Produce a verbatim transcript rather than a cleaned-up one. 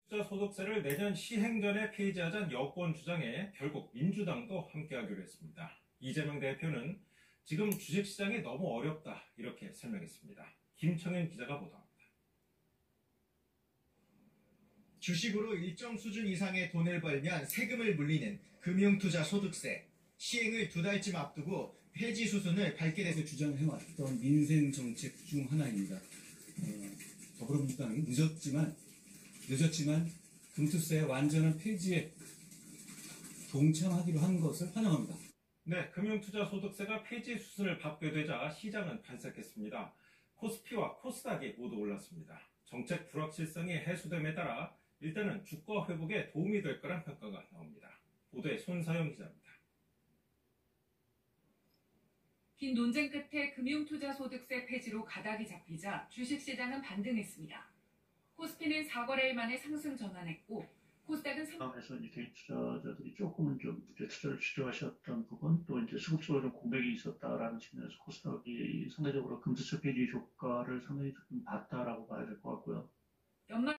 투자소득세를 내년 시행 전에 폐지하자는 여권 주장에 결국 민주당도 함께하기로 했습니다. 이재명 대표는 지금 주식시장이 너무 어렵다 이렇게 설명했습니다. 김청현 기자가 보도합니다. 주식으로 일정 수준 이상의 돈을 벌면 세금을 물리는 금융투자소득세 시행을 두 달쯤 앞두고 폐지 수순을 밟게 돼서 주장해왔던 민생 정책 중 하나입니다. 어, 더불어민주당이 늦었지만 늦었지만 금투세 완전한 폐지에 동참하기로 한 것을 환영합니다. 네, 금융투자소득세가 폐지 수순을 밟게 되자 시장은 반색했습니다. 코스피와 코스닥이 모두 올랐습니다. 정책 불확실성이 해소됨에 따라 일단은 주가 회복에 도움이 될 거란 평가가 나옵니다. 보도에 손사영 기자입니다. 긴 논쟁 끝에 금융투자소득세 폐지로 가닥이 잡히자 주식시장은 반등했습니다. 코스피는 사 거래일 만에 상승 전환했고 코스닥은 상황에서 이제 개인 투자자들이 조금은 좀 이제 투자를 주저하셨던 부분, 또 이제 수급적으로 좀 공백이 있었다라는 측면에서 코스닥이 상대적으로 금투세 폐지 효과를 상당히 좀 봤다라고 봐야 될 것 같고요. 연말